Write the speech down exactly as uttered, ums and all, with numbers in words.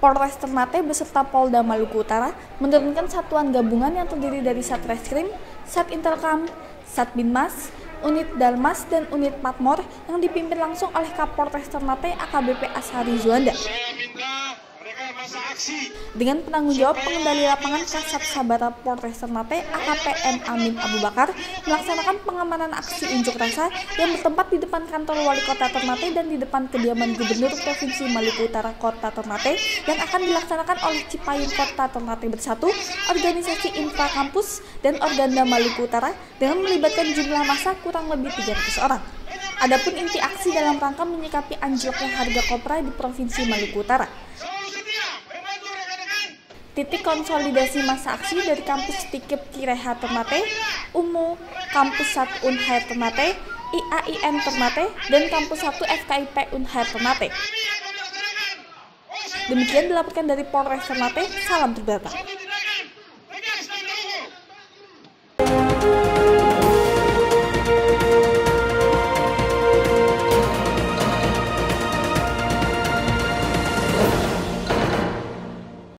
Polres Ternate beserta Polda Maluku Utara menurunkan satuan gabungan yang terdiri dari Satreskrim, Sat Intelkam, Satbinmas, Unit Dalmas, dan Unit Patmor yang dipimpin langsung oleh Kapolres Ternate A K B P Ashari Juanda. Dengan penanggung jawab pengendali lapangan Kasat Sabara Polres Ternate A K P M Amin Abu Bakar melaksanakan pengamanan aksi unjuk rasa yang bertempat di depan kantor Wali Kota Ternate dan di depan kediaman Gubernur Provinsi Maluku Utara Kota Ternate yang akan dilaksanakan oleh Cipayung Kota Ternate Bersatu, Organisasi Infra Kampus, dan Organda Maluku Utara dengan melibatkan jumlah massa kurang lebih tiga ratus orang. Adapun inti aksi dalam rangka menyikapi anjloknya harga kopra di Provinsi Maluku Utara. Titik konsolidasi massa aksi dari Kampus Tikip Kireha Ternate, U M U, Kampus satu Unhair Ternate, I A I N Ternate, dan Kampus satu F K I P Unhair Ternate. Demikian dilaporkan dari Polres Ternate, salam terbatas.